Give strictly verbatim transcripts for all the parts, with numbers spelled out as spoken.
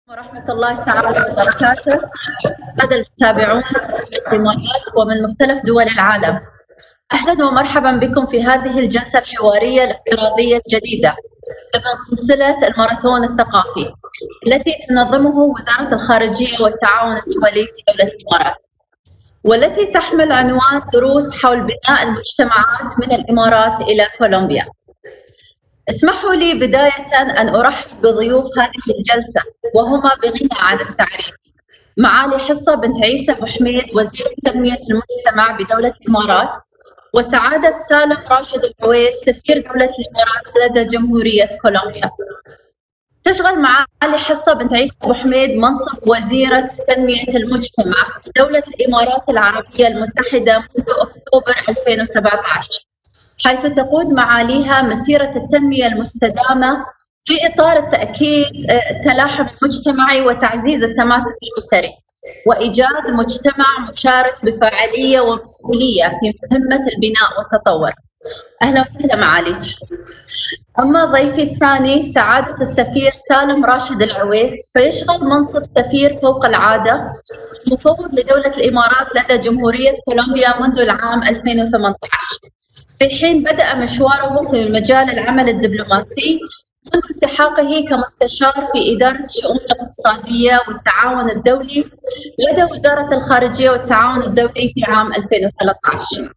ورحمة الله تعالى وبركاته. هذا المتابعون من الإمارات ومن مختلف دول العالم، أهلا ومرحبا بكم في هذه الجلسة الحوارية الافتراضية الجديدة ضمن سلسلة الماراثون الثقافي التي تنظمه وزارة الخارجية والتعاون الدولي في دولة الإمارات، والتي تحمل عنوان دروس حول بناء المجتمعات من الإمارات إلى كولومبيا. اسمحوا لي بداية أن أرحب بضيوف هذه الجلسة وهما بغنى عن التعريف: معالي حصة بنت عيسى أبو حميد وزيرة تنمية المجتمع بدولة الإمارات، وسعادة سالم راشد العويس سفير دولة الإمارات لدى جمهورية كولومبيا. تشغل معالي حصة بنت عيسى أبو حميد منصب وزيرة تنمية المجتمع في دولة الإمارات العربية المتحدة منذ أكتوبر ألفين وسبعة عشر، حيث تقود معاليها مسيرة التنمية المستدامة في إطار التأكيد التلاحم المجتمعي وتعزيز التماسك الأسري وإيجاد مجتمع مشارك بفاعلية ومسؤولية في مهمة البناء والتطور. أهلا وسهلا معاليك. أما ضيفي الثاني سعادة السفير سالم راشد العويس، فيشغل منصب سفير فوق العادة مفوض لدولة الإمارات لدى جمهورية كولومبيا منذ العام ألفين وثمانية عشر، في حين بدأ مشواره في مجال العمل الدبلوماسي منذ التحاقه كمستشار في إدارة الشؤون الاقتصادية والتعاون الدولي لدى وزارة الخارجية والتعاون الدولي في عام ألفين وثلاثة عشر.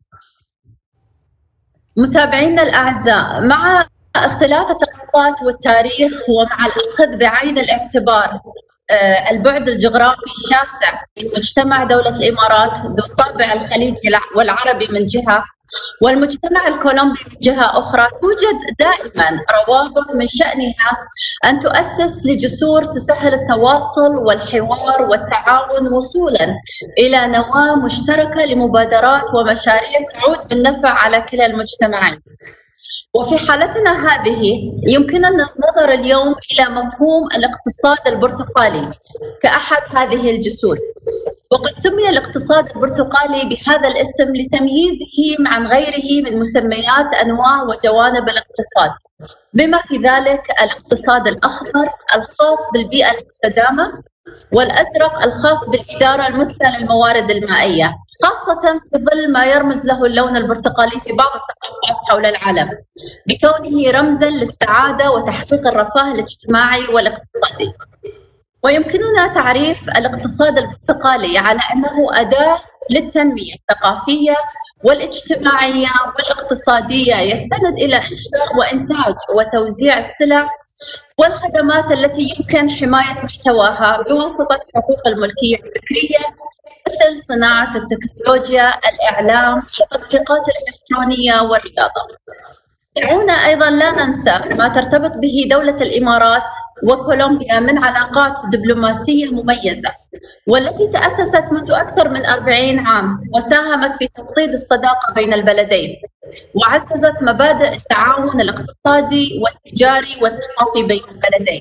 متابعينا الأعزاء، مع اختلاف الثقافات والتاريخ ومع الأخذ بعين الاعتبار البعد الجغرافي الشاسع لمجتمع دولة الإمارات ذو الطابع الخليجي والعربي من جهة، والمجتمع الكولومبي من جهة أخرى، توجد دائما روابط من شأنها أن تؤسس لجسور تسهل التواصل والحوار والتعاون وصولا إلى نواة مشتركة لمبادرات ومشاريع تعود بالنفع على كلا المجتمعين. وفي حالتنا هذه يمكننا النظر اليوم إلى مفهوم الاقتصاد البرتقالي كأحد هذه الجسور، وقد سمي الاقتصاد البرتقالي بهذا الاسم لتمييزه عن غيره من مسميات أنواع وجوانب الاقتصاد، بما في ذلك الاقتصاد الأخضر الخاص بالبيئة المستدامة، والأزرق الخاص بالإدارة المثلى للموارد المائية، خاصة في ظل ما يرمز له اللون البرتقالي في بعض الثقافات حول العالم بكونه رمزاً للسعادة وتحقيق الرفاه الاجتماعي والاقتصادي. ويمكننا تعريف الاقتصاد البرتقالي على أنه أداة للتنمية الثقافية والاجتماعية والاقتصادية يستند إلى إنشاء وإنتاج وتوزيع السلع والخدمات التي يمكن حماية محتواها بواسطة حقوق الملكية الفكرية مثل صناعة التكنولوجيا، الإعلام، التطبيقات الإلكترونية والرياضة. دعونا أيضا لا ننسى ما ترتبط به دولة الإمارات وكولومبيا من علاقات دبلوماسية مميزة، والتي تأسست منذ أكثر من أربعين عام وساهمت في توطيد الصداقة بين البلدين وعززت مبادئ التعاون الاقتصادي والتجاري والثقافي بين البلدين.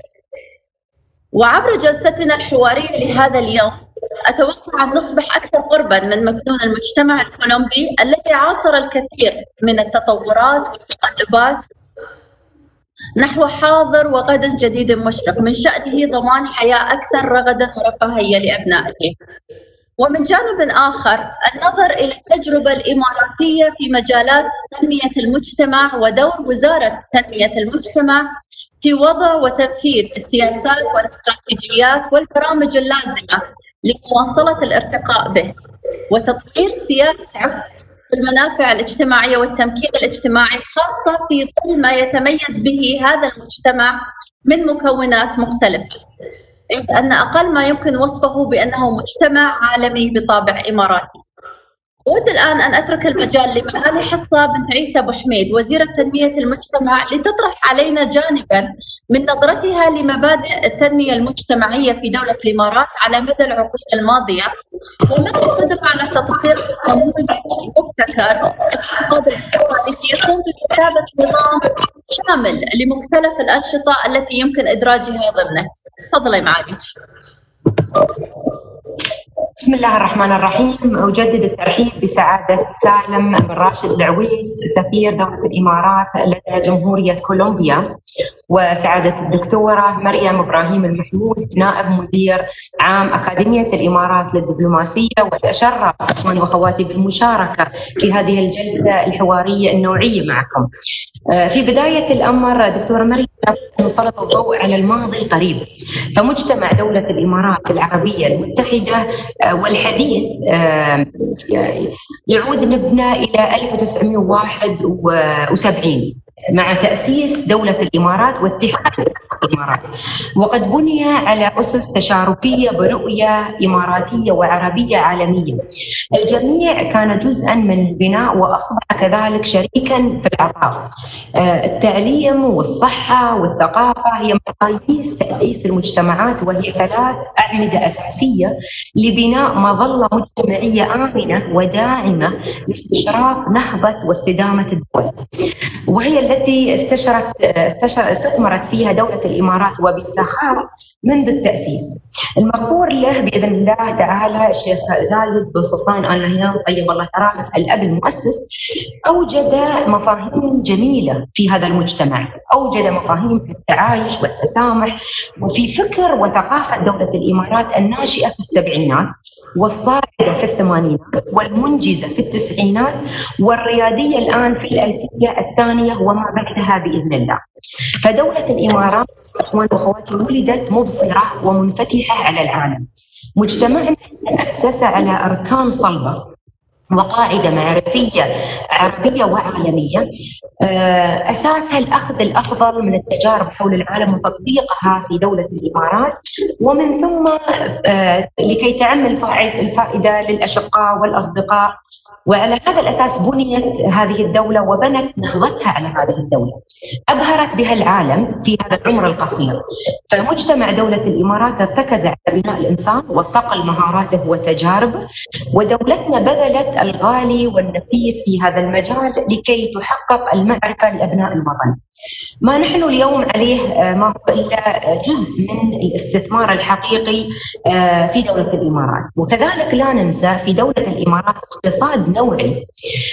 وعبر جلستنا الحوارية لهذا اليوم أتوقع أن نصبح أكثر قرباً من مكنون المجتمع الكولومبي الذي عاصر الكثير من التطورات والتقلبات نحو حاضر وغد جديد مشرق من شأنه ضمان حياة أكثر رغداً ورفاهية لأبنائه. ومن جانب آخر النظر إلى التجربة الإماراتية في مجالات تنمية المجتمع ودور وزارة تنمية المجتمع في وضع وتنفيذ السياسات والاستراتيجيات والبرامج اللازمة لمواصلة الارتقاء به وتطوير سياسة المنافع الاجتماعية والتمكين الاجتماعي، خاصة في ظل ما يتميز به هذا المجتمع من مكونات مختلفة، إذ أن أقل ما يمكن وصفه بأنه مجتمع عالمي بطابع إماراتي. أود الآن أن أترك المجال لمعالي حصة بنت عيسى أبو حميد وزيرة تنمية المجتمع لتطرح علينا جانباً من نظرتها لمبادئ التنمية المجتمعية في دولة الإمارات على مدى العقود الماضية، وما تقدم على تطوير نموذج مبتكر اقتصاد الاقتصادي يقوم بكتابة نظام شامل لمختلف الأنشطة التي يمكن إدراجها ضمنه. تفضلي معالي. بسم الله الرحمن الرحيم. أجدد الترحيب بسعادة سالم بن راشد العويس سفير دولة الإمارات لدى جمهورية كولومبيا، وسعادة الدكتورة مريم إبراهيم المحمود نائب مدير عام أكاديمية الإمارات للدبلوماسية. وأتشرف إخواني وأخواتي بالمشاركة في هذه الجلسة الحوارية النوعية معكم. في بداية الأمر دكتورة مريم، نسلط الضوء على الماضي القريب، فمجتمع دولة الإمارات العربية المتحدة والحديث يعود نبنى إلى ألف وتسعمئة وواحد وسبعين مع تأسيس دولة الإمارات واتحاد الإمارات، وقد بني على أسس تشاركية برؤية إماراتية وعربية عالمية. الجميع كان جزءاً من البناء وأصبح كذلك شريكاً في العطاء. التعليم والصحة والثقافة هي مقاييس تأسيس المجتمعات، وهي ثلاث أعمدة أساسية لبناء مظلة مجتمعية آمنة وداعمة لاستشراف نهضة واستدامة الدول، وهي التي استشرت استثمرت فيها دولة الإمارات وبسخاء منذ التأسيس. المغفور له بإذن الله تعالى الشيخ زايد بن سلطان آل نهيان طيب الله ثراه الأب المؤسس أوجد مفاهيم جميلة في هذا المجتمع، أوجد مفاهيم في التعايش والتسامح وفي فكر وثقافة دولة الإمارات الناشئة في السبعينات والصاعدة في الثمانينات والمنجزة في التسعينات والريادية الآن في الألفية الثانية وما بعدها بإذن الله. فدولة الإمارات أخوان وأخواتي ولدت مبصرة ومنفتحة على العالم. مجتمعنا تأسس على أركان صلبة وقاعدة معرفية عربية وعالمية، أساسها الأخذ الأفضل من التجارب حول العالم وتطبيقها في دولة الإمارات، ومن ثم لكي تعم الفائدة للأشقاء والأصدقاء. وعلى هذا الأساس بنيت هذه الدولة وبنت نهضتها على هذه الدولة، أبهرت بها العالم في هذا العمر القصير. فمجتمع دولة الإمارات ارتكز على بناء الإنسان وصقل مهاراته وتجاربه، ودولتنا بذلت الغالي والنفيس في هذا المجال لكي تحقق المعركة لأبناء الوطن. ما نحن اليوم عليه ما هو إلا جزء من الاستثمار الحقيقي في دولة الإمارات. وكذلك لا ننسى في دولة الإمارات اقتصاد نوعي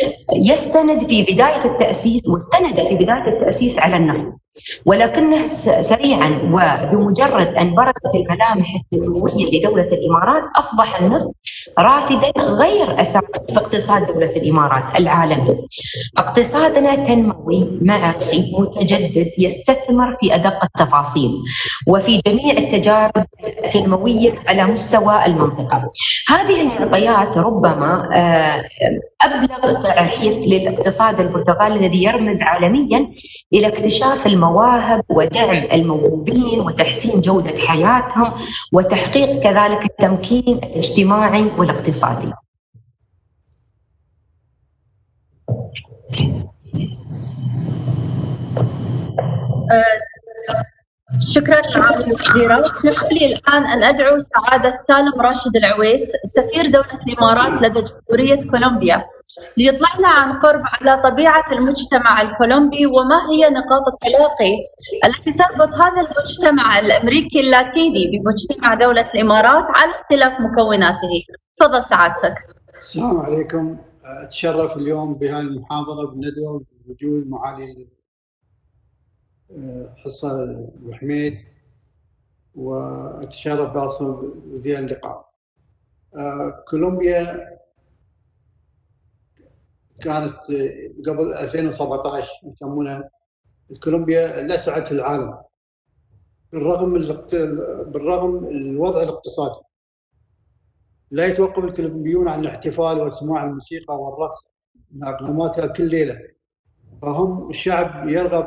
يستند في بداية التأسيس واستند في بداية التأسيس على النفط، ولكنه سريعا وبمجرد أن برزت الملامح التنموية لدولة الإمارات أصبح النفط رافدا غير أساسي في اقتصاد دولة الإمارات العالمي. اقتصادنا تنموي معرفي متجدد يستثمر في أدق التفاصيل وفي جميع التجارب التنموية على مستوى المنطقة. هذه المعطيات ربما أبلغ تعريف للاقتصاد البرتغالي الذي يرمز عالميا إلى اكتشاف المواهب ودعم الموهوبين وتحسين جودة حياتهم وتحقيق كذلك التمكين الاجتماعي والاقتصادي. شكرا معالي الوزيرة. اسمح لي الآن أن أدعو سعادة سالم راشد العويس سفير دولة الإمارات لدى جمهورية كولومبيا ليطلعنا عن قرب على طبيعة المجتمع الكولومبي وما هي نقاط التلاقي التي تربط هذا المجتمع الأمريكي اللاتيني بمجتمع دولة الإمارات على اختلاف مكوناته. تفضل سعادتك. السلام عليكم. أتشرف اليوم بهذه المحاضرة بالندوة بوجود معالي حصة أبو حميد، وأتشرف بأصل في اللقاء. كولومبيا كانت قبل ألفين وسبعة عشر يسمونها كولومبيا الأسعد في العالم، بالرغم بالرغم الوضع الاقتصادي. لا يتوقف الكولومبيون عن الاحتفال وسماع الموسيقى والرقص نغماتها كل ليلة، فهم الشعب يرغب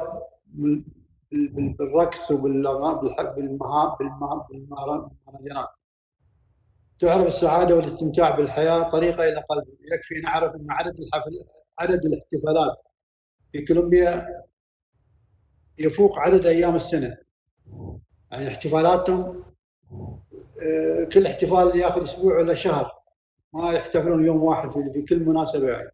بالرقص وبالمهارات بالمهرجانات. تعرف السعادة والاستمتاع بالحياة طريقة إلى قلب. يكفي نعرف أن عدد الحفل عدد الاحتفالات في كولومبيا يفوق عدد أيام السنة. يعني احتفالاتهم كل احتفال ياخذ أسبوع ولا شهر، ما يحتفلون يوم واحد في كل مناسبة يعني.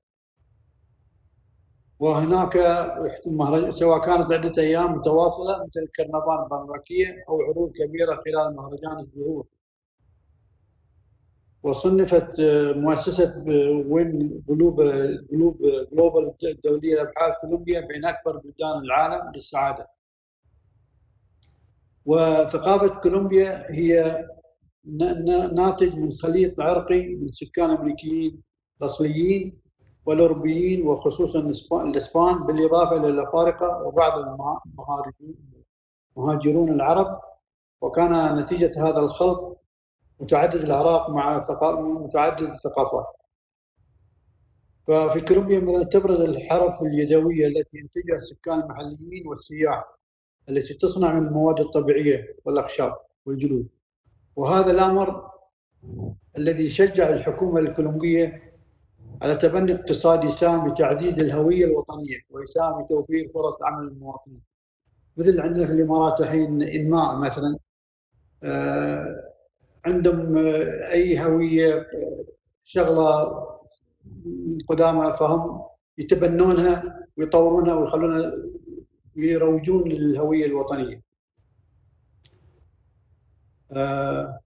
وهناك سواء كانت عدة أيام متواصلة مثل الكرنفال البرمكية أو عروض كبيرة خلال مهرجان الزهور. وصنفت مؤسسة وين جلوب جلوب جلوبال الدولية لأبحاث كولومبيا بين أكبر بلدان العالم للسعادة. وثقافة كولومبيا هي ناتج من خليط عرقي من سكان الأمريكيين الأصليين والأوروبيين وخصوصا الإسبان، بالإضافة إلى الأفارقة وبعض المهاجرون العرب. وكان نتيجة هذا الخلط متعدد الأعراق مع متعدد الثقافات. ففي كولومبيا مثلا تبرز الحرف اليدوية التي ينتجها السكان المحليين والسياح، التي تصنع من المواد الطبيعية والأخشاب والجلود. وهذا الأمر الذي شجع الحكومة الكولومبية على تبني اقتصاد يساهم بتعزيز الهوية الوطنية ويساهم بتوفير فرص عمل للمواطنين. مثل عندنا في الإمارات الحين إنماء مثلا، عندهم أي هوية شغلة قدامى فهم يتبنونها ويطورونها ويخلونها يروجون للهوية الوطنية. آه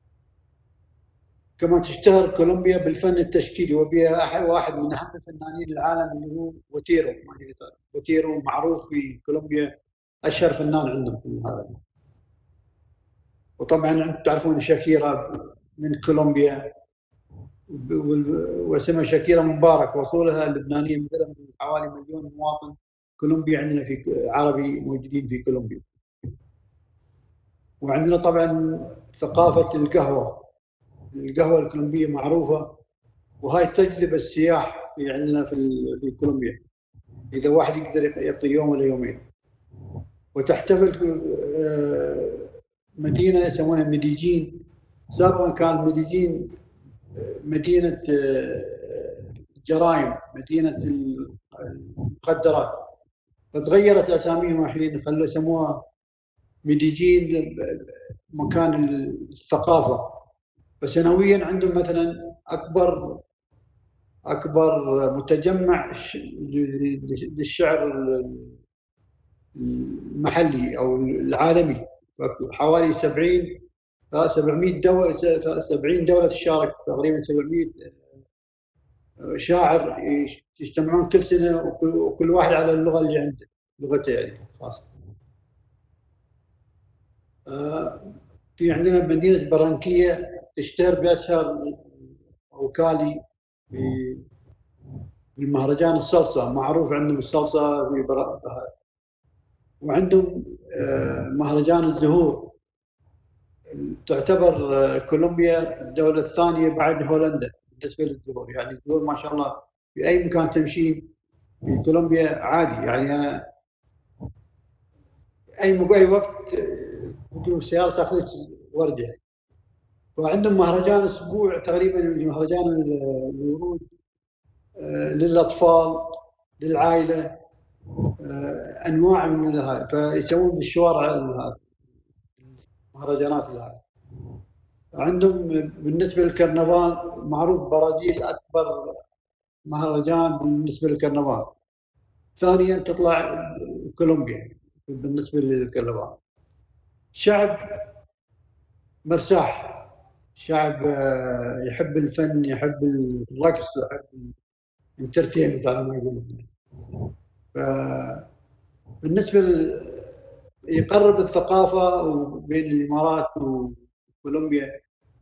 كما تشتهر كولومبيا بالفن التشكيلي، وبها واحد من أهم فنانين العالم اللي هو بوتيرو. بوتيرو معروف في كولومبيا، أشهر فنان عندهم في هذا. وطبعا انتم تعرفون شاكيرا من كولومبيا، واسمها شاكيرا مبارك، وصولها اللبنانيه مثلا حوالي مليون مواطن كولومبي عندنا في عربي موجودين في كولومبيا. وعندنا طبعا ثقافه القهوه، القهوه الكولومبيه معروفه، وهاي تجذب السياح في عندنا في في كولومبيا اذا واحد يقدر يقضي يوم ولا يومين. وتحتفل مدينه يسمونها ميديجين، سابقا كان ميديجين مدينه الجرائم، مدينه المخدرات، فتغيرت اساميهم الحين خلوا يسموها ميديجين مكان الثقافه. فسنويا عندهم مثلا اكبر اكبر متجمع للشعر المحلي او العالمي، حوالي سبعين سبعمئة دوله سبعين دوله تشارك، تقريبا سبعمئة شاعر يجتمعون كل سنه، وكل واحد على اللغه اللي عنده، لغته يعني خاصه. في عندنا مدينه برانكيه تشتهر باشهر وكالي بالمهرجان الصلصه، معروف عندهم الصلصه في برانكيه. وعندهم مهرجان الزهور، تعتبر كولومبيا الدوله الثانيه بعد هولندا بالنسبه للزهور. يعني الزهور ما شاء الله في اي مكان تمشي في كولومبيا عادي، يعني انا اي اي وقت تجيب السياره تاخذ ورده يعني. وعندهم مهرجان اسبوع تقريبا، مهرجان الورود للاطفال للعائله، انواع من هذا، فيسوون بالشوارع المهرجانات هذه. عندهم بالنسبه للكرنفال معروف برازيل اكبر مهرجان بالنسبه للكرنفال، ثانيا تطلع كولومبيا بالنسبه للكرنفال. شعب مرتاح، شعب يحب الفن، يحب الرقص، يحب الانترتينمنت على ما يقولون. فبالنسبه يقرب الثقافه بين الامارات وكولومبيا.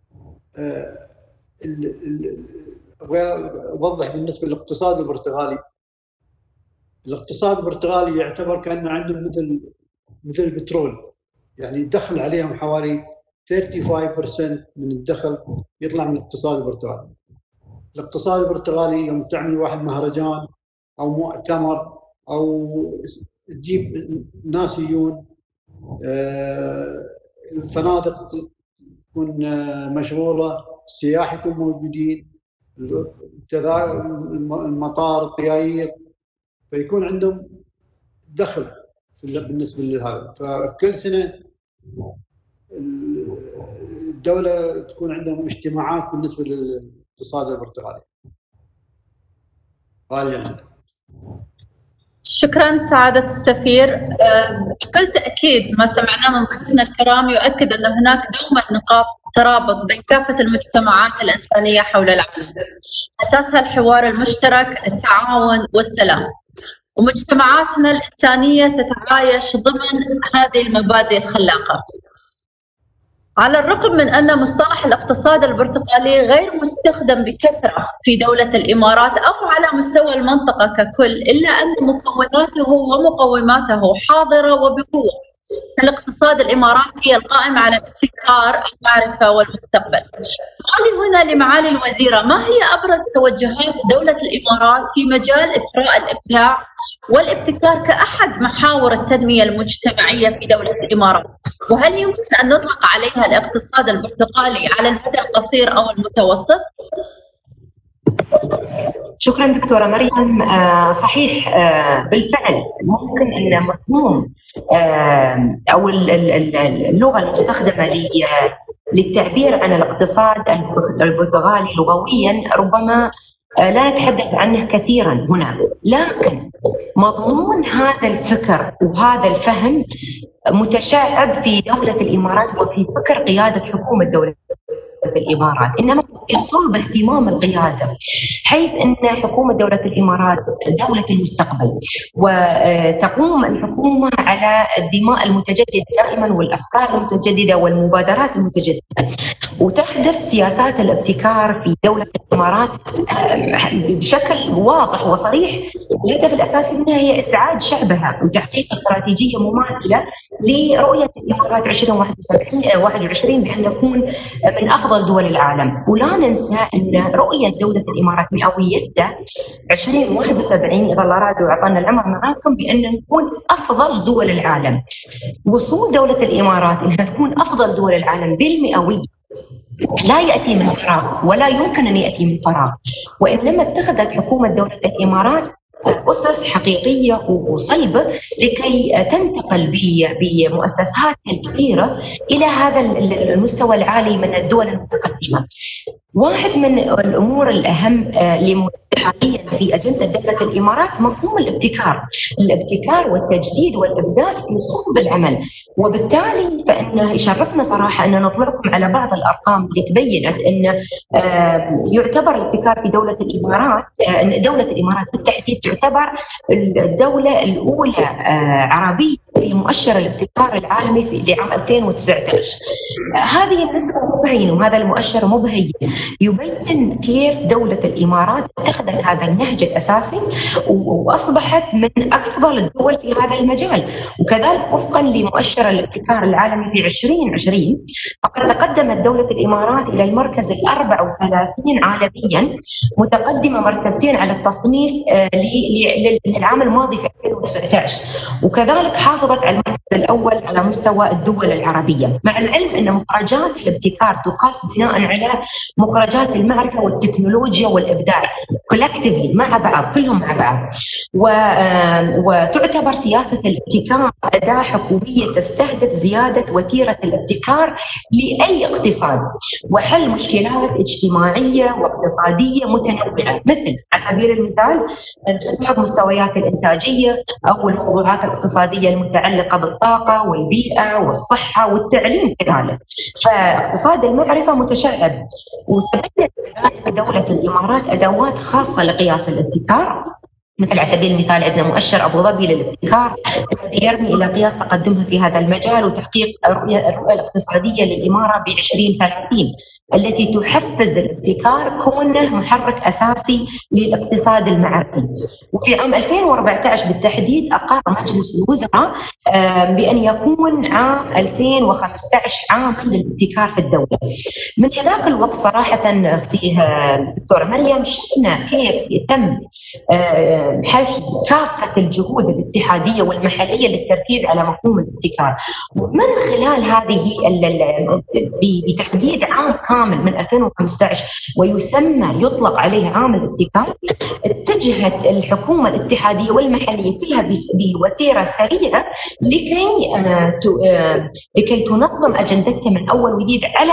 اوضح بالنسبه للاقتصاد البرتغالي. الاقتصاد البرتغالي يعتبر كانه عندهم مثل مثل البترول، يعني يدخل عليهم حوالي خمسة وثلاثين بالمئة من الدخل يطلع من الاقتصاد البرتغالي. الاقتصاد البرتغالي يوم تعمل واحد مهرجان او مؤتمر او تجيب ناس يجون، الفنادق تكون مشغوله، السياح يكون موجودين، المطار، الطيارير، فيكون عندهم دخل بالنسبه لهذا. فكل سنه الدوله تكون عندهم اجتماعات بالنسبه للاقتصاد البرتغالي. قال يعني شكرا سعادة السفير. بكل تأكيد ما سمعناه من ضيوفنا الكرام يؤكد أن هناك دوما نقاط ترابط بين كافة المجتمعات الإنسانية حول العالم، أساسها الحوار المشترك، التعاون والسلام، ومجتمعاتنا الإنسانية تتعايش ضمن هذه المبادئ الخلاقة. على الرغم من أن مصطلح الاقتصاد البرتقالي غير مستخدم بكثرة في دولة الإمارات أو على مستوى المنطقة ككل، إلا أن مكوناته ومقوماته حاضرة وبقوة في الاقتصاد الإماراتي القائم على الابتكار، المعرفة والمستقبل. سؤالي هنا لمعالي الوزيرة، ما هي أبرز توجهات دولة الإمارات في مجال إثراء الإبداع والابتكار كأحد محاور التنمية المجتمعية في دولة الإمارات؟ وهل يمكن أن نطلق عليها الاقتصاد البرتقالي على المدى القصير أو المتوسط؟ شكرا دكتورة مريم. آه صحيح، آه بالفعل ممكن أن مفهوم آه أو اللغة المستخدمة للتعبير عن الاقتصاد البرتغالي لغويا ربما لا نتحدث عنه كثيرا هنا، لكن مضمون هذا الفكر وهذا الفهم متشعب في دولة الإمارات وفي فكر قيادة حكومة دولة الإمارات، إنما في صلب اهتمام القيادة، حيث أن حكومة دولة الإمارات دولة المستقبل، وتقوم الحكومة على الدماء المتجددة دائما والأفكار المتجددة والمبادرات المتجددة، وتهدف سياسات الابتكار في دولة الإمارات بشكل واضح وصريح. الهدف الأساسي منها هي إسعاد شعبها وتحقيق استراتيجية مماثلة لرؤية الإمارات ألفين وواحد وعشرين بأن نكون من أفضل دول العالم. ولا ننسى أن رؤية دولة الإمارات مئويتها ألفين وواحد وسبعين إذا الله راد وعطانا العمر معاكم بأن نكون أفضل دول العالم. وصول دولة الإمارات أنها تكون أفضل دول العالم بالمئوية لا يأتي من فراغ ولا يمكن أن يأتي من فراغ، وإنما اتخذت حكومة دولة الإمارات أسس حقيقية وصلبة لكي تنتقل بمؤسساتها الكثيرة إلى هذا المستوى العالي من الدول المتقدمة. واحد من الأمور الأهم حاليا في أجندة دولة الإمارات مفهوم الابتكار، الابتكار والتجديد والإبداع في صلب العمل، وبالتالي فإن يشرفنا صراحة أن نطلعكم على بعض الأرقام اللي تبينت أن يعتبر الابتكار في دولة الإمارات، دولة الإمارات بالتحديد تعتبر الدولة الأولى عربية في مؤشر الابتكار العالمي في عام ألفين وتسعة عشر. هذه النسبة مبينة وهذا المؤشر مبين يبين كيف دولة الإمارات اتخذت هذا النهج الأساسي وأصبحت من أفضل الدول في هذا المجال. وكذلك وفقا لمؤشر الابتكار العالمي في عشرين عشرين فقد تقدمت دولة الإمارات إلى المركز الأربع وثلاثين عالميا، متقدمة مرتبتين على التصنيف للعام الماضي في ألفين وتسعة عشر، وكذلك حافظت على المركز الأول على مستوى الدول العربية، مع العلم أن مخرجات الابتكار تقاس بناء على مخرجات المعرفة والتكنولوجيا والإبداع كولكتيفلي مع بعض، كلهم مع بعض. وتعتبر سياسة الابتكار أداة حكومية تستهدف زيادة وتيرة الابتكار لأي اقتصاد وحل مشكلات اجتماعية واقتصادية متنوعة، مثل على سبيل المثال بعض مستويات الإنتاجية أو الموضوعات الاقتصادية المتعلقة بالطاقة والبيئة والصحة والتعليم كذلك. فاقتصاد المعرفة متشعب، وتبنت دولة الإمارات أدوات خاصة لقياس الابتكار، مثل على سبيل المثال عندنا مؤشر أبو ظبي للابتكار الذي يرمي إلى قياس تقدمها في هذا المجال وتحقيق الرؤية الاقتصادية للإمارة ب عشرين ثلاثين التي تحفز الابتكار كونه محرك أساسي للاقتصاد المعرفي. وفي عام ألفين وأربعة عشر بالتحديد أقر مجلس الوزراء بأن يكون عام ألفين وخمسة عشر عاما للابتكار في الدولة. من هذاك الوقت صراحة فيه دكتورة مريم شفنا كيف يتم حشد كافة الجهود الاتحادية والمحلية للتركيز على مفهوم الابتكار، ومن خلال هذه بتحديد عام كامل من ألفين وخمسة عشر ويسمى يطلق عليه عام الابتكار، اتجهت الحكومة الاتحادية والمحلية كلها بوتيرة سريعة لكي لكي تنظم أجندتها من أول وجديد على مفهوم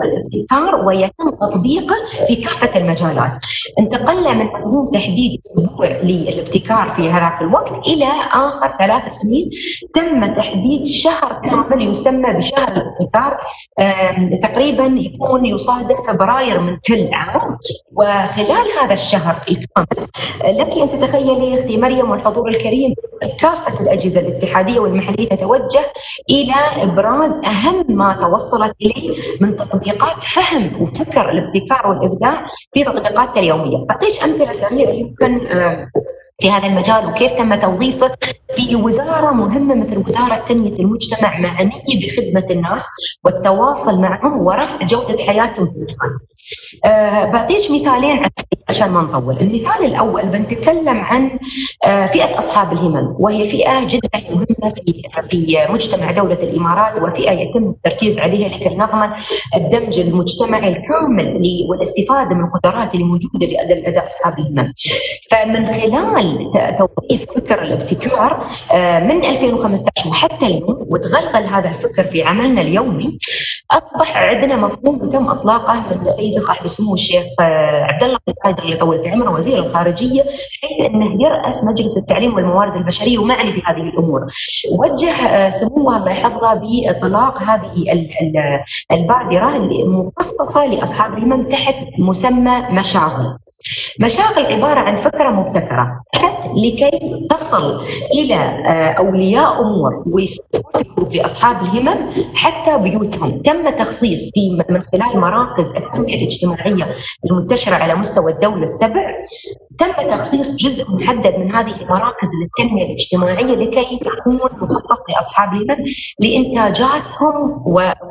الابتكار ويتم تطبيقه في كافة المجالات. انتقلنا من مفهوم تحديد أسبوع للابتكار في هذاك الوقت إلى آخر ثلاث سنين تم تحديد شهر كامل يسمى بشهر الابتكار، تقريبا يكون يصادف فبراير من كل عام. وخلال هذا الشهر الكامل لك أن تتخيلي أختي مريم والحضور الكريم كافة الأجهزة الاتحادية والمحلية تتوجه إلى إبراز أهم ما توصلت إليه من تطبيقات فهم وفكر الابتكار والإبداع في تطبيقاتها اليومية. أعطيك أمثلة سريعة يمكن في هذا المجال وكيف تم توظيفه في وزارة مهمة مثل وزارة تنمية المجتمع، معنية بخدمة الناس والتواصل معهم ورفع جودة حياتهم في المكان. أه بعطيك مثالين عشان ما نطول. المثال الأول بنتكلم عن أه فئة أصحاب الهمم، وهي فئة جدا مهمة في في مجتمع دولة الإمارات، وفئة يتم التركيز عليها لكي نضمن الدمج المجتمعي الكامل والاستفادة من القدرات اللي موجودة لدى أصحاب الهمم. فمن خلال توظيف فكر الابتكار من ألفين وخمسة عشر وحتى اليوم وتغلغل هذا الفكر في عملنا اليومي، أصبح عندنا مفهوم وتم إطلاقه من سيدي صاحب السمو الشيخ عبد الله بن زايد الله يطول في عمره وزير الخارجية، حيث أنه يرأس مجلس التعليم والموارد البشرية ومعني بهذه الأمور. وجه سموه الله يحفظه بإطلاق هذه البادرة المخصصة لأصحاب الهمم تحت مسمى مشاغل. مشاغل عبارة عن فكرة مبتكرة لكي تصل إلى أولياء أمور ويسوق لأصحاب الهمم حتى بيوتهم. تم تخصيص في من خلال مراكز التنمية الاجتماعية المنتشرة على مستوى الدولة السبع، تم تخصيص جزء محدد من هذه المراكز للتنمية الاجتماعية لكي تكون مخصص لأصحاب الهمم لإنتاجاتهم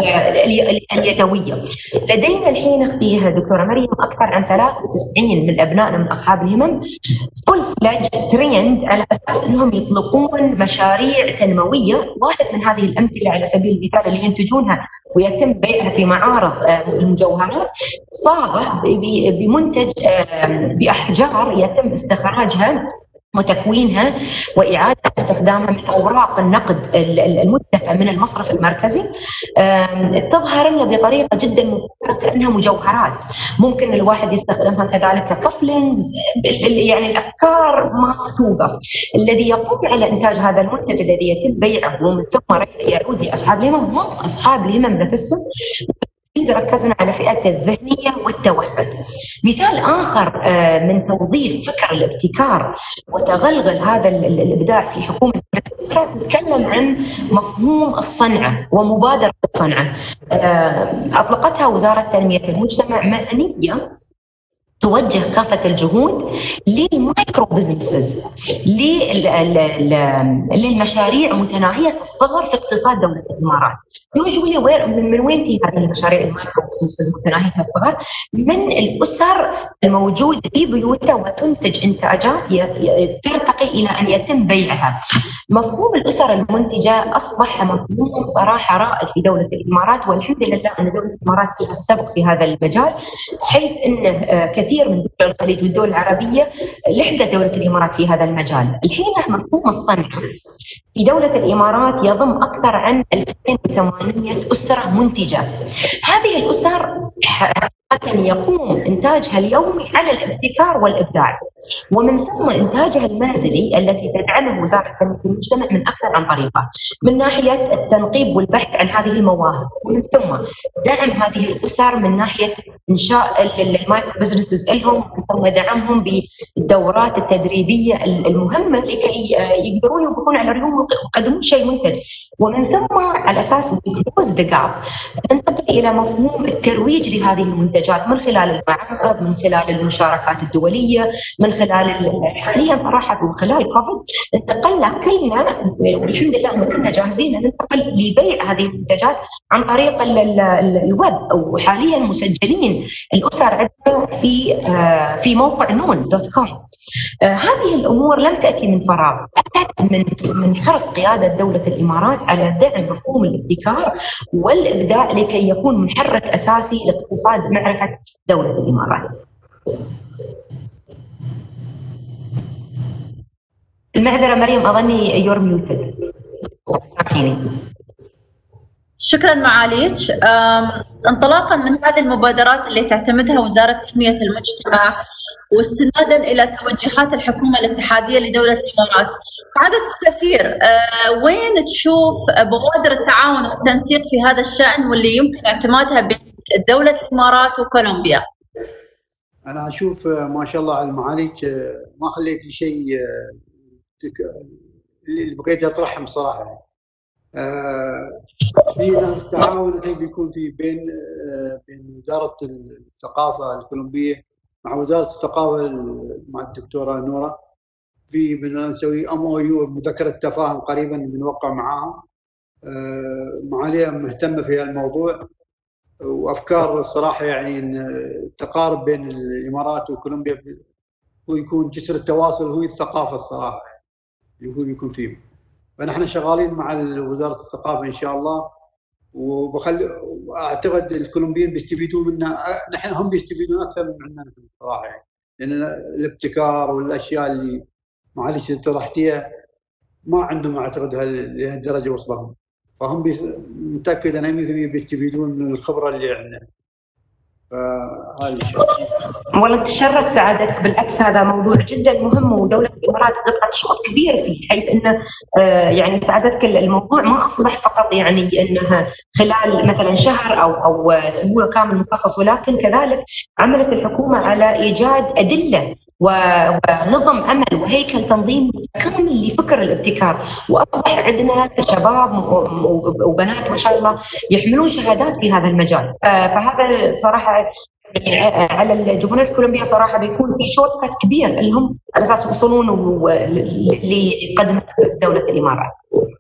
اليدوية. لدينا الحين اختي دكتورة مريم أكثر عن ثلاثة وتسعين من أبنائنا من أصحاب الهمم فول فلج تريند على أساس أنهم يطلقون مشاريع تنموية. واحد من هذه الأمثلة على سبيل المثال اللي ينتجونها ويتم بيعها في معارض المجوهرات صاغة بمنتج بأحجار يتم استخراجها وتكوينها وإعادة استخدامها من أوراق النقد المدفعة من المصرف المركزي. تظهر لنا بطريقة جدا مبتكرة كأنها مجوهرات ممكن الواحد يستخدمها كذلك ككفلينجز. يعني الأفكار ما توقف. الذي يقوم على إنتاج هذا المنتج الذي يتم بيعه ومن ثم يعود لأصحاب الهمم هم أصحاب الهمم نفسهم. ركزنا على فئات الذهنية والتوحد. مثال آخر من توظيف فكر الابتكار وتغلغل هذا الإبداع في حكومة الإمارات نتكلم عن مفهوم الصنعة ومبادرة الصنعة. أطلقتها وزارة تنمية المجتمع معنية توجه كافة الجهود للمايكرو بزنسز، للمشاريع متناهية الصغر في اقتصاد دولة الإمارات. يوجولي من وين تيجي هذه المشاريع المايكرو بزنسز متناهية الصغر؟ من الأسر الموجودة في بيوتها وتنتج إنتاجات ترتقي إلى أن يتم بيعها. مفهوم الأسر المنتجة أصبح مفهوم صراحة رائد في دولة الإمارات، والحمد لله أن دولة الإمارات فيها السبق في هذا المجال، حيث أن كثير من دول الخليج والدول العربية لحقت دولة الإمارات في هذا المجال. الحين مفهوم الصنعة في دولة الإمارات يضم أكثر عن ألفين وثمانمئة أسرة منتجة. هذه الأسر يقوم إنتاجها اليومي على الابتكار والإبداع، ومن ثم إنتاجها المنزلي التي تدعمه وزارة تنمية المجتمع من أكثر عن طريقة، من ناحية التنقيب والبحث عن هذه المواهب، ومن ثم دعم هذه الأسر من ناحية إنشاء المايكرو بزنسز لهم، ومن ثم دعمهم بالدورات التدريبية المهمة لكي يقدرون يوقفون على رجلهم ويقدمون شيء منتج. ومن ثم على أساس close the gap ننتقل إلى مفهوم الترويج لهذه المنتجات من خلال المعارض، من خلال المشاركات الدولية، من خلال حاليا صراحة من خلال كوفيد انتقلنا كلنا والحمد لله أن كنا جاهزين ننتقل لبيع هذه المنتجات عن طريق الويب، أو حاليا مسجلين الأسر عندنا في في موقع نون دوت كوم. هذه الأمور لم تأتي من فراغ، أتت من من حرص قيادة دولة الإمارات على دعم مفهوم الابتكار والإبداع لكي يكون محرك أساسي لاقتصاد معرفة دولة الإمارات. المعذرة مريم أظني يور ميوتد. سامحيني. شكرا معاليك. انطلاقا من هذه المبادرات اللي تعتمدها وزارة تنمية المجتمع واستنادا إلى توجهات الحكومة الاتحادية لدولة الإمارات، سعادة السفير وين تشوف بوادر التعاون والتنسيق في هذا الشأن واللي يمكن اعتمادها بين دولة الإمارات وكولومبيا؟ أنا أشوف ما شاء الله على معاليك ما خليت شيء اللي بقيت أطرحهم صراحة. في التعاون الحين بيكون في بين بين وزارة الثقافة الكولومبية مع وزارة الثقافة مع الدكتورة نورة، في بنسوي ام او يو مذكرة تفاهم قريبا بنوقع معاهم. معاليها مهتمة في الموضوع وافكار صراحة، يعني التقارب بين الامارات وكولومبيا هو يكون جسر التواصل، هو الثقافة الصراحة اللي هو بيكون فيه. فنحن شغالين مع وزارة الثقافة إن شاء الله، وبخلي أعتقد الكولومبيين بيستفيدون منها، نحن هم بيستفيدون أكثر من عندنا صراحة، يعني لأن الابتكار والأشياء اللي معلش طرحتيها ما عندهم أعتقد لهالدرجة وصلهم، فهم متأكد أنا مية بالمية بيستفيدون من الخبرة اللي عندنا. فهذا والله تشرف سعادتك، بالعكس هذا موضوع جدا مهم ودولة الإمارات قطعت شوط كبير فيه، حيث انه آه يعني سعادتك الموضوع ما اصبح فقط يعني انها خلال مثلا شهر او او اسبوع كامل مخصص، ولكن كذلك عملت الحكومة على ايجاد ادلة ونظم عمل وهيكل تنظيم كامل لفكر الابتكار، واصبح عندنا شباب وبنات ما شاء الله يحملون شهادات في هذا المجال. فهذا صراحه على الجمهوريه الكولومبيه صراحه بيكون في شورت كات كبير اللي هم على اساس يوصلون اللي قدمت دوله الامارات.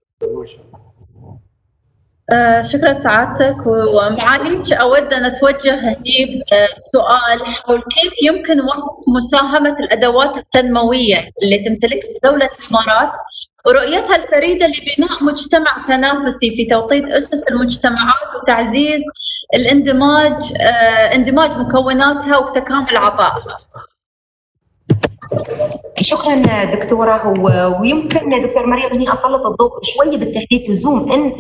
آه شكرا سعادتك. ومعاليك أود أن أتوجه هني بسؤال حول كيف يمكن وصف مساهمة الأدوات التنموية اللي تمتلكها دولة الإمارات ورؤيتها الفريدة لبناء مجتمع تنافسي في توطيد أسس المجتمعات وتعزيز الاندماج آه اندماج مكوناتها وتكامل عطائها. شكرا دكتوره. ويمكن دكتور مريم هني اسلط الضوء شويه بالتحديد وزوم ان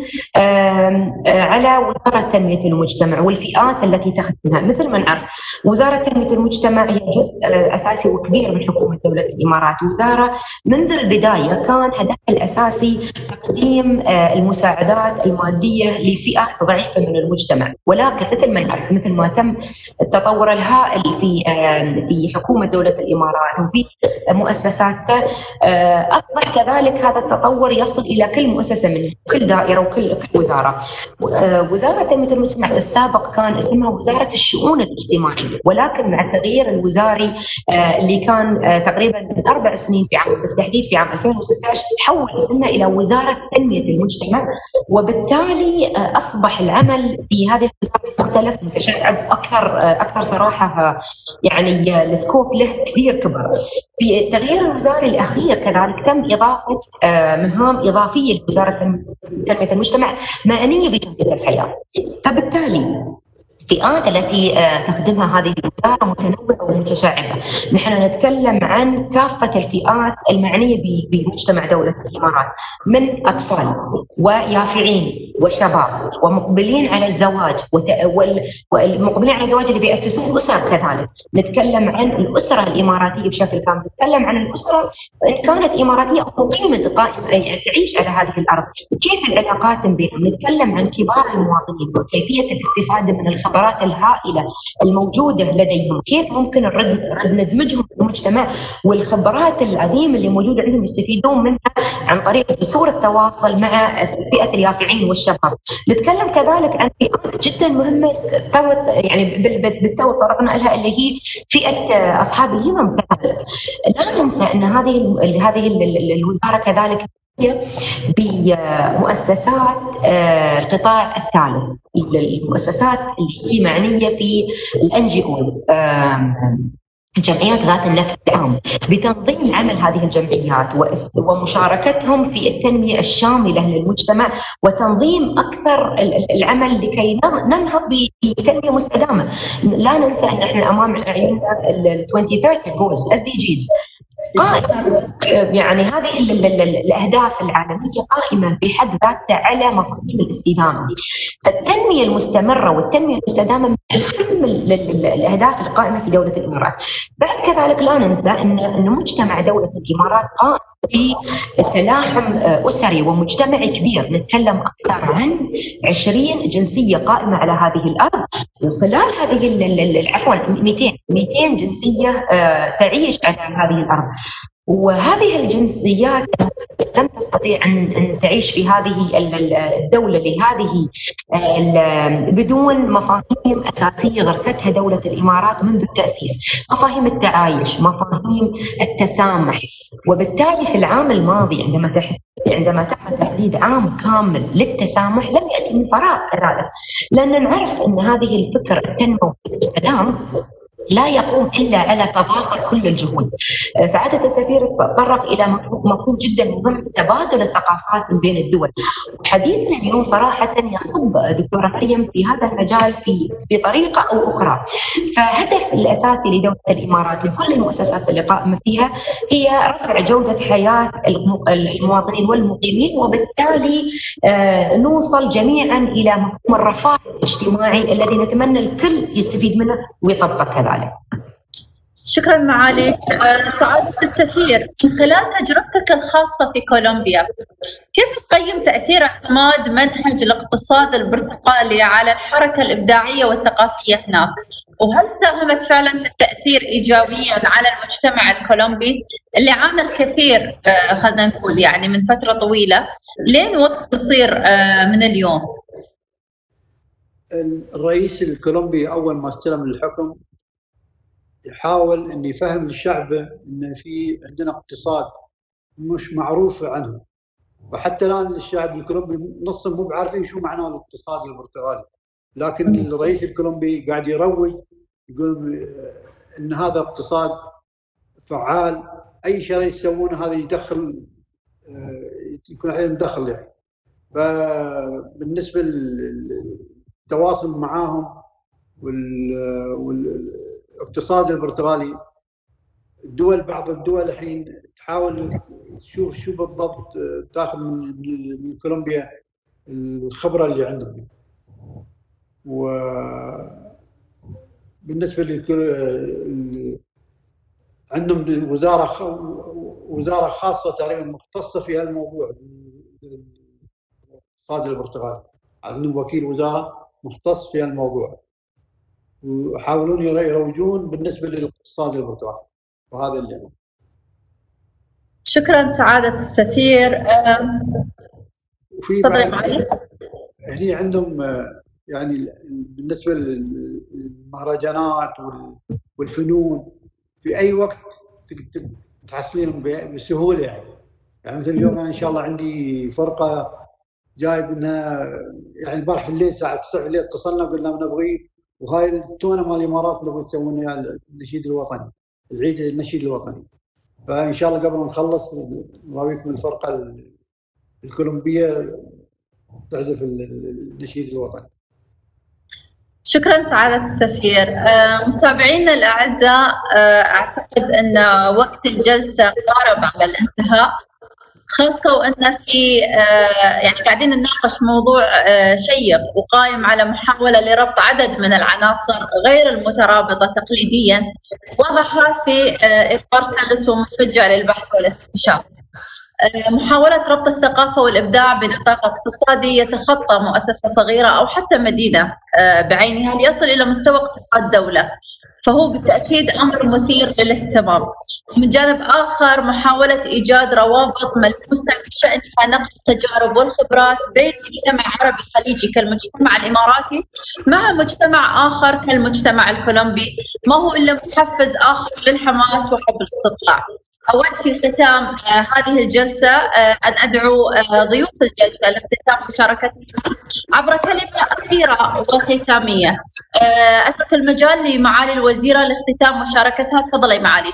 على وزاره تنميه المجتمع والفئات التي تخدمها. مثل ما نعرف وزاره تنميه المجتمع هي جزء اساسي وكبير من حكومه دوله الامارات، وزاره منذ البدايه كان هدفها الاساسي تقديم المساعدات الماديه لفئات ضعيفه من المجتمع، ولكن مثل ما نعرف مثل ما تم التطور الهائل في في حكومه دوله الامارات وفي مؤسساته، أصبح كذلك هذا التطور يصل إلى كل مؤسسة منه، كل دائرة وكل كل وزارة. وزارة تنمية المجتمع السابق كان اسمها وزارة الشؤون الاجتماعية، ولكن مع التغيير الوزاري اللي كان تقريبا من أربع سنين في عام بالتحديد في عام ألفين وستة عشر تحول اسمها إلى وزارة تنمية المجتمع، وبالتالي أصبح العمل في هذه الوزارة مختلف متشعب أكثر أكثر صراحة، يعني السكوب له كثير كبر. في التغيير الوزاري الأخير كذلك تم إضافة مهام إضافية لوزارة تنمية المجتمع معنية بجودة الحياة، فبالتالي الفئات التي تخدمها هذه الوزارة متنوعة ومتشعبة. نحن نتكلم عن كافة الفئات المعنية بمجتمع دولة الإمارات، من أطفال ويافعين وشباب ومقبلين على الزواج والمقبلين على الزواج اللي بيأسسون أسر. كذلك نتكلم عن الأسرة الإماراتية بشكل كامل، نتكلم عن الأسرة إن كانت إماراتية أو مقيمة تعيش على هذه الأرض، كيف العلاقات بينهم. نتكلم عن كبار المواطنين وكيفية الاستفادة من الخبرات الهائلة الموجودة لديهم، كيف ممكن نرد ندمجهم في المجتمع، والخبرات العظيمة اللي موجودة عندهم يستفيدون منها عن طريق جسور التواصل مع فئة اليافعين والشباب. نتكلم كذلك عن فئات جدا مهمة يعني بالتو طرقنا لها اللي هي فئة أصحاب الهمم. كذلك لا ننسى أن هذه هذه الوزارة كذلك بمؤسسات القطاع الثالث، المؤسسات اللي هي معنية في الان جي اوز، الجمعيات ذات النفع العام، بتنظيم عمل هذه الجمعيات ومشاركتهم في التنمية الشاملة للمجتمع وتنظيم أكثر العمل لكي ننهض بتنمية مستدامة. لا ننسى أن احنا أمام عيوننا ال ألفين وثلاثين جولز اس دي جيز قائمة يعني هذه الأهداف العالمية قائمة بحد ذاتها على مفهوم الاستدامة. التنمية المستمرة والتنمية المستدامة من أهم الأهداف القائمة في دولة الإمارات. بعد كذلك لا ننسى أن مجتمع دولة الإمارات قائم بتلاحم أسري ومجتمعي كبير، نتكلم أكثر عن عشرين جنسية قائمة على هذه الأرض، وخلال هذه عفوا مئتين جنسية تعيش على هذه الأرض، وهذه الجنسيات لم تستطيع أن تعيش في هذه الدولة لهذه بدون مفاهيم أساسية غرستها دولة الإمارات منذ التأسيس، مفاهيم التعايش، مفاهيم التسامح. وبالتالي في العام الماضي عندما عندما تم تحديد عام كامل للتسامح لم يأتي من فراغ كذلك، لأن نعرف أن هذه الفكرة التنمو والسلام لا يقوم إلا على تضافر كل الجهود. سعادة السفير تطرق إلى مفهوم جدا مهم، تبادل الثقافات من بين الدول. حديثنا اليوم صراحة يصب دكتورة مريم في هذا المجال في بطريقة أو أخرى. فهدف الأساسي لدولة الإمارات لكل المؤسسات اللي قائمة فيها هي رفع جودة حياة المواطنين والمقيمين، وبالتالي نوصل جميعا إلى مفهوم الرفاه الاجتماعي الذي نتمنى الكل يستفيد منه ويطبق كذلك. شكرا معالي. سعادة السفير، من خلال تجربتك الخاصة في كولومبيا، كيف تقيم تأثير اعتماد منهج الاقتصاد البرتقالي على الحركة الإبداعية والثقافية هناك؟ وهل ساهمت فعلا في التأثير إيجابيا على المجتمع الكولومبي اللي عانى الكثير خلينا نقول يعني من فترة طويلة لين وقت قصير من اليوم؟ الرئيس الكولومبي أول ما استلم الحكم يحاول أن يفهم للشعب أن في عندنا اقتصاد مش معروف عنه، وحتى الآن الشعب الكولومبي نصهم مو بعارفين شو معناه الاقتصاد البرتغالي، لكن الرئيس الكولومبي قاعد يروج يقول أن هذا اقتصاد فعال، أي شيء يسوونه هذا يدخل يكون عليه مدخل يعني. فبالنسبة للتواصل معاهم والاقتصاد البرتغالي، الدول بعض الدول الحين تحاول تشوف شو بالضبط تاخذ من كولومبيا الخبره اللي عندهم. وبالنسبه لل عندهم وزاره وزاره خاصه تقريبا مختصه في هالموضوع الاقتصاد البرتغالي، عندهم وكيل وزاره مختص في هالموضوع، ويحاولون يروجون بالنسبه للاقتصاد البرتغالي، وهذا اللي عندهم. شكرا سعادة السفير. وفي بعد هني عندهم يعني بالنسبه للمهرجانات والفنون في اي وقت تحصلينهم بسهوله يعني. يعني مثل اليوم انا ان شاء الله عندي فرقه جايب انها يعني البارح في الليل الساعه تسعة في الليل اتصلنا قلنا نبغي، وهاي التونه مال الامارات نبغى تسوون لنا النشيد الوطني، العيد النشيد الوطني. فان شاء الله قبل ما نخلص نراويكم الفرقه الكولومبيه تعزف النشيد الوطني. شكرا سعادة السفير. متابعينا الأعزاء، أعتقد أن وقت الجلسة قارب على الانتهاء، خاصة وأن في يعني قاعدين نناقش موضوع شيق وقائم على محاولة لربط عدد من العناصر غير المترابطة تقليديا وضعها في إطار سلس ومشجع للبحث والاستكشاف. محاولة ربط الثقافة والإبداع بنطاق اقتصادي يتخطى مؤسسة صغيرة أو حتى مدينة بعينها ليصل إلى مستوى اقتصاد دولة، فهو بالتأكيد أمر مثير للاهتمام. من جانب آخر محاولة إيجاد روابط ملموسة بشأنها نقل التجارب والخبرات بين مجتمع عربي خليجي كالمجتمع الإماراتي مع مجتمع آخر كالمجتمع الكولومبي ما هو إلا محفز آخر للحماس وحب الاستطلاع. أود في ختام آه هذه الجلسة آه أن أدعو آه ضيوف الجلسة لاختتام مشاركتهم عبر كلمة أخيرة وختامية. آه أترك المجال لمعالي الوزيرة لاختتام مشاركتها. تفضلي معالي.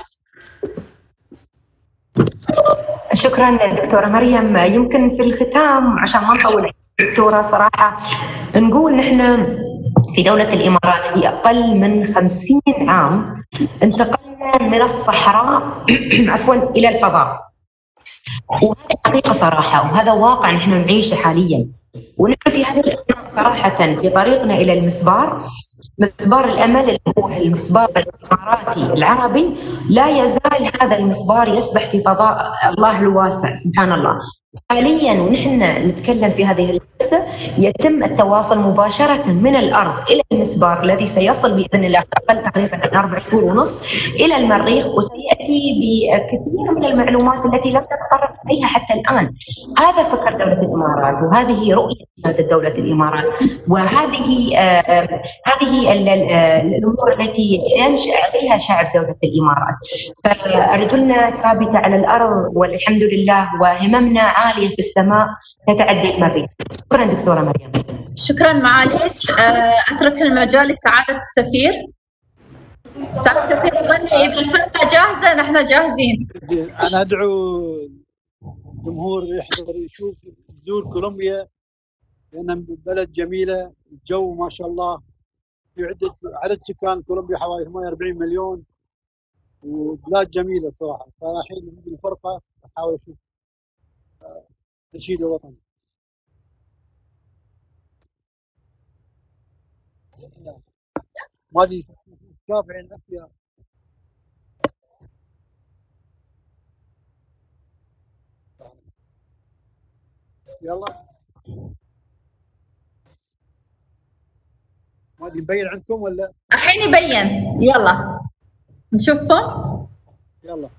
شكرا دكتورة مريم. يمكن في الختام عشان ما نطول دكتورة صراحة نقول نحن في دولة الإمارات في أقل من خمسين عام انتقلنا من الصحراء عفوا إلى الفضاء. وهذه حقيقة صراحة، وهذا واقع نحن نعيشه حاليا. ونحن في هذه الأثناء صراحة في طريقنا إلى المسبار، مسبار الأمل اللي هو المسبار الإماراتي العربي، لا يزال هذا المسبار يسبح في فضاء الله الواسع سبحان الله. حاليا ونحن نتكلم في هذه الجلسة يتم التواصل مباشرة من الأرض إلى المسبار الذي سيصل بإذن الله أقل تقريبا عن أربع شهور ونص إلى المريخ، وسيأتي بكثير من المعلومات التي لم تتطرق إليها حتى الآن. هذا فكر دولة الإمارات، وهذه رؤية دولة الإمارات، وهذه آه هذه الأمور التي ينشأ عليها شعب دولة الإمارات. فأرجلنا ثابتة على الأرض والحمد لله، وهممنا عالية في السماء تتعدى المريخ. شكرا دكتورة مريم. شكرا معاليك. أترك المجال لسعادة السفير. سعادة السفير ظني إذا الفرقة جاهزة نحن جاهزين. أنا أدعو الجمهور يحضر يشوف يزور كولومبيا، لأنها بلد جميلة، الجو ما شاء الله، في عدة عدد سكان كولومبيا حوالي ثمانية وأربعين مليون، وبلاد جميلة صراحة. فالحين عندي الفرقة أحاول أشوف تنشيد الوطن. ما ادري شافعي الاشياء. يلا ما ادري مبين عندكم ولا؟ الحين يبين. يلا نشوفهم. يلا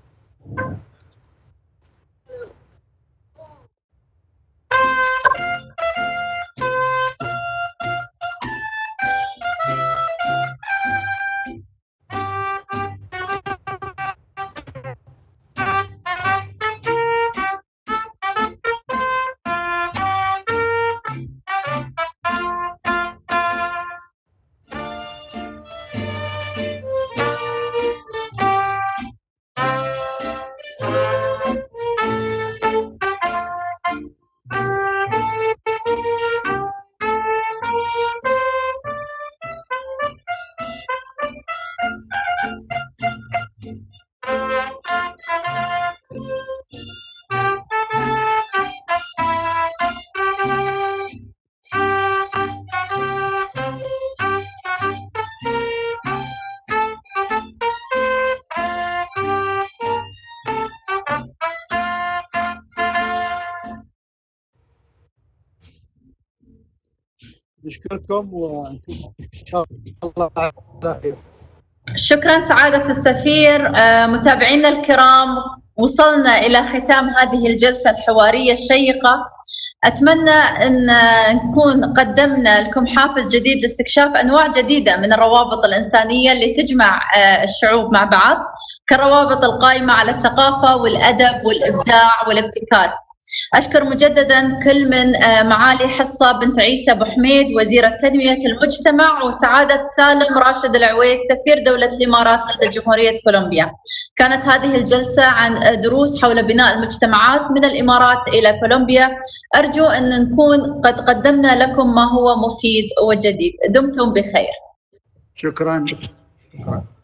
نشكركم ونشوف ان شاء الله على خير. شكرا سعادة السفير. متابعينا الكرام، وصلنا إلى ختام هذه الجلسة الحوارية الشيقة. أتمنى أن نكون قدمنا لكم حافز جديد لاستكشاف أنواع جديدة من الروابط الإنسانية اللي تجمع الشعوب مع بعض، كالروابط القائمة على الثقافة والأدب والإبداع والابتكار. أشكر مجددا كل من معالي حصة بنت عيسى أبو حميد وزيرة تنمية المجتمع، وسعادة سالم راشد العويس سفير دولة الإمارات لدى جمهورية كولومبيا. كانت هذه الجلسة عن دروس حول بناء المجتمعات من الإمارات إلى كولومبيا. أرجو أن نكون قد قدمنا لكم ما هو مفيد وجديد. دمتم بخير. شكرا. شكرا.